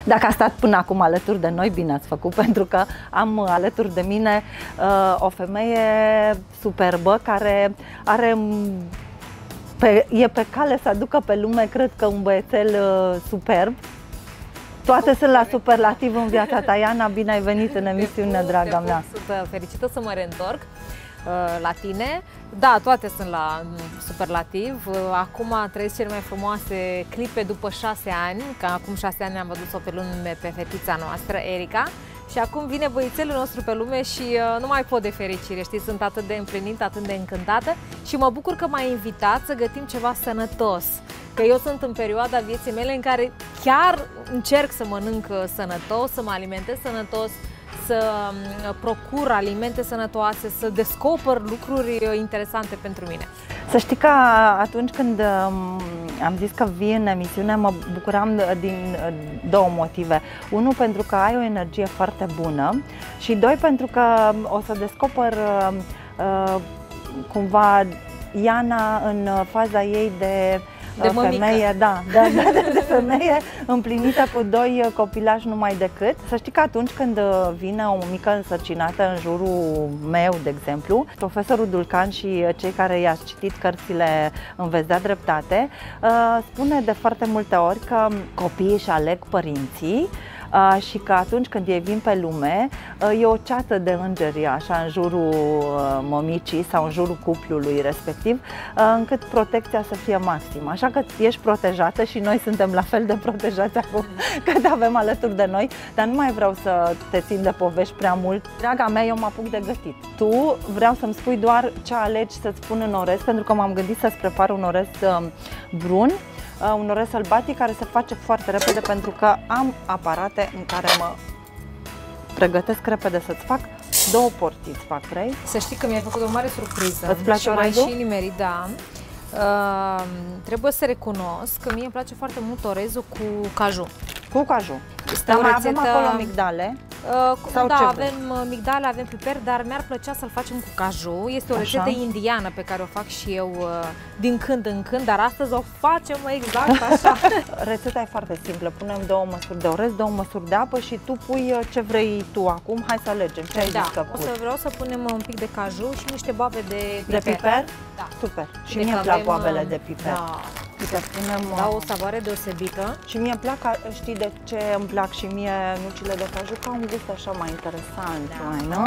Dacă a stat până acum alături de noi, bine ați făcut, pentru că am alături de mine o femeie superbă care e pe cale să aducă pe lume, cred că, un băiețel superb. Toate sunt la superlativ în viața ta. Iana, bine ai venit în emisiune, draga mea. Sunt fericită să mă reîntorc la tine. Da, toate sunt la superlativ. Acum trăiesc cele mai frumoase clipe după 6 ani, că acum 6 ani am văzut-o pe lume pe fetița noastră, Erica. Și acum vine băiețelul nostru pe lume și nu mai pot de fericire, știi, sunt atât de împlinită, atât de încântată și mă bucur că m-ai invitat să gătim ceva sănătos. Că eu sunt în perioada vieții mele în care chiar încerc să mănânc sănătos, să mă alimentez sănătos, să procur alimente sănătoase, să descoper lucruri interesante pentru mine. Să știi că atunci când am zis că vii în emisiune, mă bucuram din două motive. Unul, pentru că ai o energie foarte bună și doi, pentru că o să descoper cumva Iana în faza ei de femeie, de femeie împlinită cu 2 copilași numai decât. Să știi că atunci când vine o mică însărcinată în jurul meu, de exemplu, profesorul Dulcan și cei care i-ați citit cărțile îmi veți da dreptate, spune de foarte multe ori că copiii își aleg părinții și că atunci când ei vin pe lume e o ceată de îngeri așa în jurul mămicii sau în jurul cuplului respectiv, încât protecția să fie maximă. Așa că ești protejată și noi suntem la fel de protejați acum că te avem alături de noi, dar nu mai vreau să te țin de povești prea mult. Draga mea, eu mă apuc de gătit. Tu vreau să-mi spui doar ce alegi să-ți pun în orez, pentru că m-am gândit să-ți prepar un orez brun, un orez sălbatic care se face foarte repede, pentru că am aparate în care mă pregătesc repede să-ți fac 2 porții, îți fac, vrei? Să știi că mi-ai făcut o mare surpriză. Îți place orezul? Și nimerit, da. Trebuie să recunosc că mie îmi place foarte mult orezul cu caju. Cu caju. Este o rețetă... Avem acolo migdale. Da, avem migdale, avem piper, dar mi-ar plăcea să-l facem cu caju. Este o rețetă indiană pe care o fac și eu din când în când, dar astăzi o facem exact așa. Rețeta e foarte simplă. Punem 2 măsuri de orez, 2 măsuri de apă și tu pui ce vrei tu acum. Hai să alegem. Ce ai zis că pui? Vreau să punem un pic de caju și niște boabe de piper. De piper? Da. Super. Și mie îmi plac boabele de piper. Da. Da, o savoare deosebită. Și mie îmi plac, știi de ce îmi plac și mie nucile de caju? Ca un gust așa mai interesant, nu?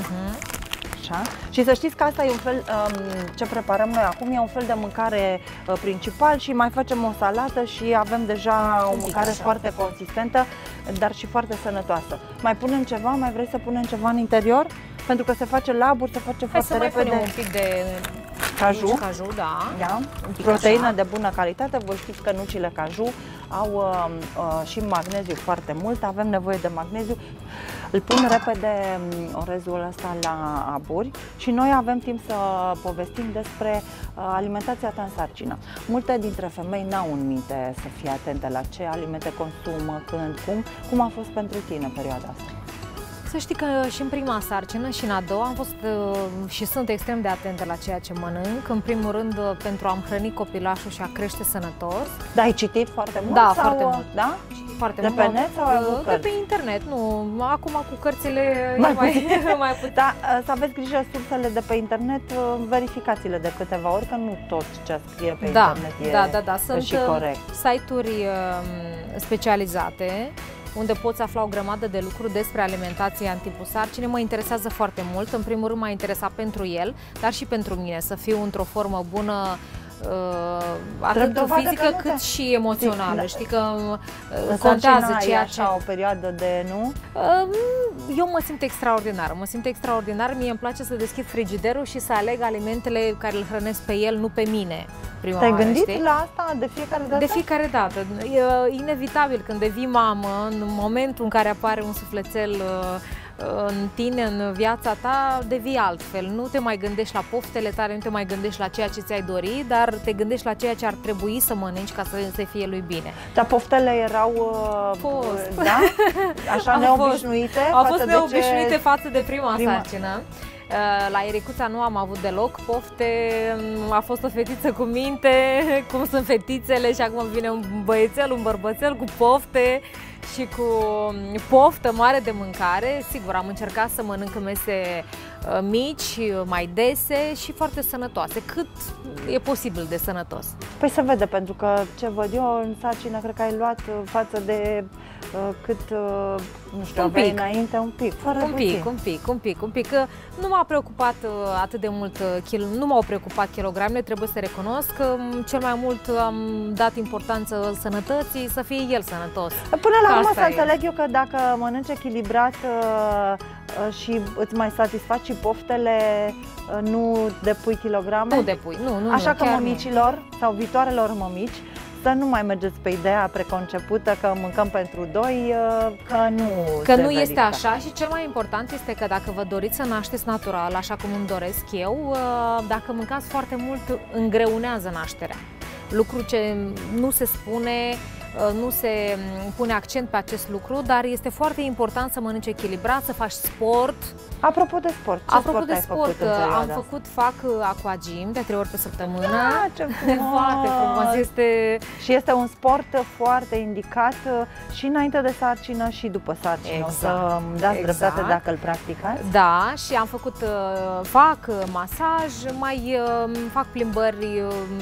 Așa. Și să știți că asta e un fel, ce preparăm noi acum, e un fel de mâncare principal și mai facem o salată și avem deja o mâncare foarte consistentă, dar și foarte sănătoasă. Mai punem ceva? Mai vrei să punem ceva în interior? Pentru că se face laburi, se face foarte repede. Hai să mai punem un pic de caju, da. Proteină de bună calitate. Voi știți că nucile caju au și magneziu foarte mult, avem nevoie de magneziu. Îl pun repede orezul ăsta la aburi și noi avem timp să povestim despre alimentația ta în sarcină. Multe dintre femei n-au în minte să fie atente la ce alimente consumă, când, cum a fost pentru tine perioada asta? Să știi că și în prima sarcină și în a doua am fost și sunt extrem de atentă la ceea ce mănânc. În primul rând pentru a-mi hrăni copilașul și a crește sănătos. Da, ai citit foarte mult? Da, foarte mult. Da? Foarte de mult. Pe net sau de pe internet, nu. Acum cu cărțile mai puțin. Da, să aveți grijă, sursele de pe internet, verificați-le de câteva ori, că nu tot ce scrie pe internet e sunt și corect. Site-uri specializate unde poți afla o grămadă de lucruri despre alimentație în timpul sarcinii. Mă interesează foarte mult. În primul rând m-a interesat pentru el, dar și pentru mine, să fiu într-o formă bună, atât fizică cât și emoțională. Știi că contează ceea ce... așa o perioadă de, nu? Eu mă simt extraordinară. Mă simt extraordinar. Mie îmi place să deschid frigiderul și să aleg alimentele care îl hrănesc pe el, nu pe mine. Te-ai gândit la asta de fiecare dată? De fiecare dată. E inevitabil când devii mamă, în momentul în care apare un sufletel în tine, în viața ta, devii altfel. Nu te mai gândești la poftele tale, nu te mai gândești la ceea ce ți-ai dori, dar te gândești la ceea ce ar trebui să mănânci ca să se fie lui bine. Dar poftele erau da? Așa neobișnuite? Au fost neobișnuite față de prima sarcină. La Ericuța nu am avut deloc pofte, a fost o fetiță cu minte, cum sunt fetițele, și acum vine un băiețel, un bărbățel cu pofte și cu poftă mare de mâncare. Sigur, am încercat să mănânc mese mici, mai dese și foarte sănătoase, cât e posibil de sănătos. Păi se vede, pentru că ce văd eu în sarcină, cred că ai luat față de cât, nu știu, aveai înainte, un pic, fără un pic. Nu m-a preocupat atât de mult, nu m-au preocupat kilogramele, trebuie să recunosc că cel mai mult am dat importanță sănătății, să fie el sănătos. Până la urmă să înțeleg eu că dacă mănânci echilibrat și îți mai satisfaci și poftele, nu depui kilograme? Nu depui, nu. Așa că mămicilor sau viitoarelor mămici, să nu mai mergeți pe ideea preconcepută că mâncăm pentru doi, că nu este așa. Și cel mai important este că dacă vă doriți să nașteți natural, așa cum îmi doresc eu, dacă mâncați foarte mult, îngreunează nașterea. Lucru ce nu se spune, nu se pune accent pe acest lucru, dar este foarte important să mănânci echilibrat, să faci sport. Apropo de sport, fac aquagym de 3 ori pe săptămână. Ce foarte frumos! Și este un sport foarte indicat și înainte de sarcină și după sarcină. Să dați dreptate dacă îl practicați. Da, și am făcut, fac masaj, mai fac plimbări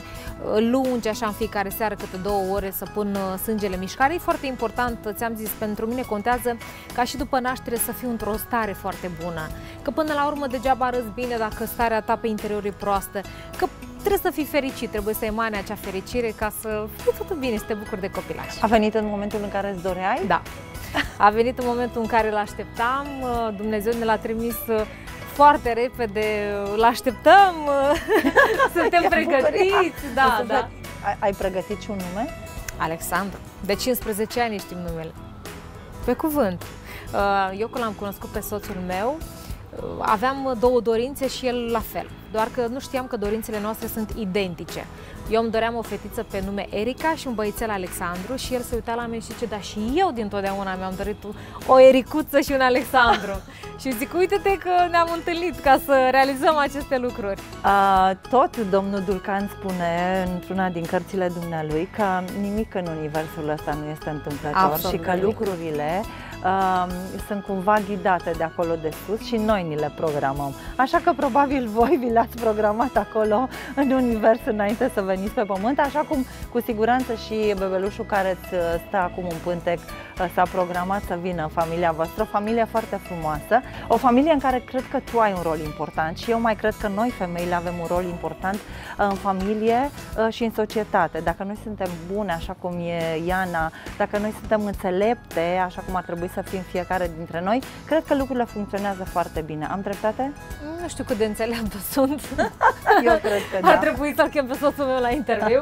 lungi, așa în fiecare seară, câte 2 ore, să pun sângele mișcare. E foarte important, ți-am zis, pentru mine contează ca și după naștere să fiu într-o stare foarte bună. Că până la urmă degeaba arăți bine dacă starea ta pe interior e proastă. Că trebuie să fii fericit, trebuie să emane acea fericire ca să fie totul bine, să te bucuri de copilaș. A venit în momentul în care îți doreai? Da. A venit în momentul în care l-așteptam, Dumnezeu ne l-a trimis foarte repede, l-așteptăm, suntem pregătiți. Da. Ai pregătit și un nume? Alexandru. De 15 ani știm numele. Pe cuvânt. Eu când l-am cunoscut pe soțul meu, aveam 2 dorințe și el la fel. Doar că nu știam că dorințele noastre sunt identice. Eu îmi doream o fetiță pe nume Erica și un băițel Alexandru și el se uita la mine și zice, da, și eu dintotdeauna mi-am dorit o Ericuță și un Alexandru. Și zic, uite-te că ne-am întâlnit ca să realizăm aceste lucruri. Tot domnul Dulcan spune într-una din cărțile dumnealui că nimic în universul ăsta nu este întâmplător și că lucrurile sunt cumva ghidate de acolo de sus și noi ni le programăm. Așa că probabil voi vi le-ați programat acolo în univers înainte să veniți pe pământ, așa cum cu siguranță și bebelușul care îți stă acum în pântec s-a programat să vină în familia voastră, o familie foarte frumoasă, o familie în care cred că tu ai un rol important și eu mai cred că noi femeile avem un rol important în familie și în societate. Dacă noi suntem bune, așa cum e Iana, dacă noi suntem înțelepte, așa cum ar trebui să fim fiecare dintre noi, cred că lucrurile funcționează foarte bine. Am dreptate? Nu știu cât de înțeleaptă sunt. Eu cred că da. Ar trebui să-l chem pe soțul meu la interviu.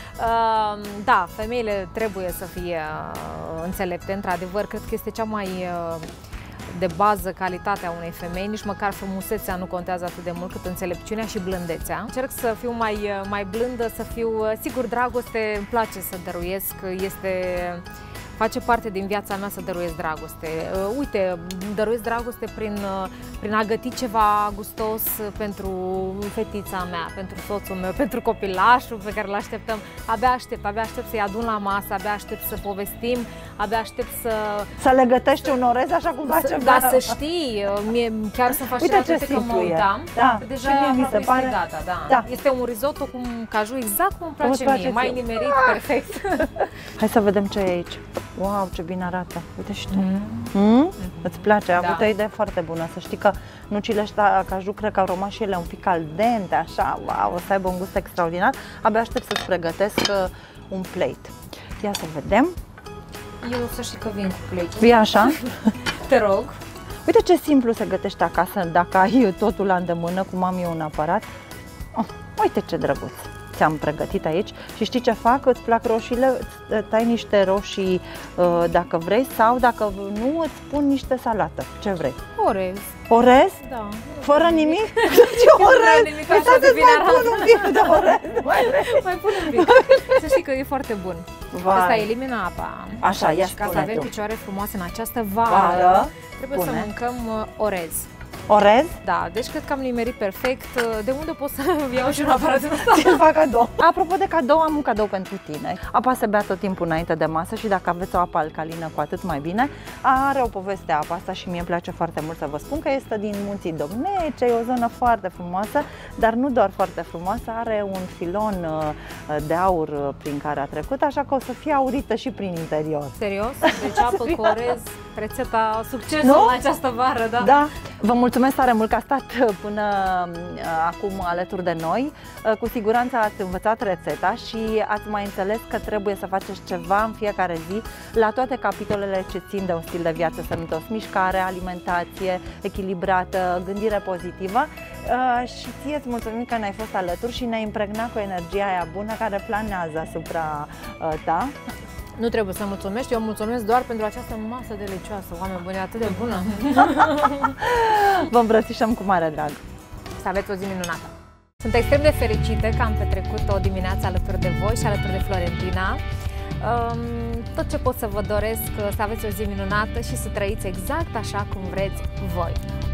Da, femeile trebuie să fie înțelepte, într-adevăr, cred că este cea mai de bază calitatea unei femei, nici măcar frumusețea nu contează atât de mult cât înțelepciunea și blândețea. Încerc să fiu mai blândă, să fiu, sigur, dragoste, îmi place să dăruiesc, face parte din viața mea să dăruiesc dragoste. Uite, dăruiesc dragoste prin a găti ceva gustos pentru fetița mea, pentru soțul meu, pentru copilașul pe care îl așteptăm. Abia aștept să-i adun la masă, abia aștept să povestim, abia aștept să le gătești un orez așa cum facem. Da, să știi, chiar să faci că mă uitam. Da, deja mi se pare gata, da. Este un risotto cu caju exact cum îmi place mie, mai nimerit, perfect. Hai să vedem ce e aici. Wow, ce bine arată! Uite și tu! Îți place? A avut o idee foarte bună. Să știi că nucile ăștia caju cred că au rămas și ele un pic al dente, așa, wow, o să aibă un gust extraordinar. Abia aștept să-ți pregătesc un plate. Ia să vedem. Eu să știi că vin cu plate. Vii așa? Te rog. Uite ce simplu se gătește acasă dacă ai totul la îndemână, cum am eu un aparat. Uite ce drăguț! Ți-am pregătit aici și știi ce fac? Îți plac roșiile, îți tai niște roșii dacă vrei sau dacă nu îți pun niște salată. Ce vrei? Orez. Orez? Da. Fără nimic? Ce orez? Uitați-ți, mai pun un pic de orez. Mai pun un pic. Să știi că e foarte bun. Asta elimină apa. Așa, ia și ca să avem picioare frumoase în această vară, trebuie să mâncăm orez. Orez? Da, deci cred că am nimerit perfect. De unde pot să iau și un aparat din ăsta? Ți-l fac cadou. Apropo de cadou, am un cadou pentru tine. Apa se bea tot timpul înainte de masă și dacă aveți o apă alcalină, cu atât mai bine. Are o poveste apa asta și mie îmi place foarte mult să vă spun că este din Munții Domnece, e o zonă foarte frumoasă, dar nu doar foarte frumoasă, are un filon de aur prin care a trecut, așa că o să fie aurită și prin interior. Serios? Deci apă cu orez, rețeta succesului în această vară, da? Da. Vă mulțumesc tare mult că ați stat până acum alături de noi. Cu siguranță ați învățat rețeta și ați mai înțeles că trebuie să faceți ceva în fiecare zi la toate capitolele ce țin de un stil de viață sănătos. Mișcare, alimentație echilibrată, gândire pozitivă. Și ție îți mulțumim că ne-ai fost alături și ne-ai impregnat cu energia aia bună care planează asupra ta. Nu trebuie să mulțumești, eu mulțumesc doar pentru această masă delicioasă. Oameni buni, atât de bună! Vă îmbrățișăm cu mare drag! Să aveți o zi minunată! Sunt extrem de fericită că am petrecut o dimineață alături de voi și alături de Florentina. Tot ce pot să vă doresc, să aveți o zi minunată și să trăiți exact așa cum vreți voi!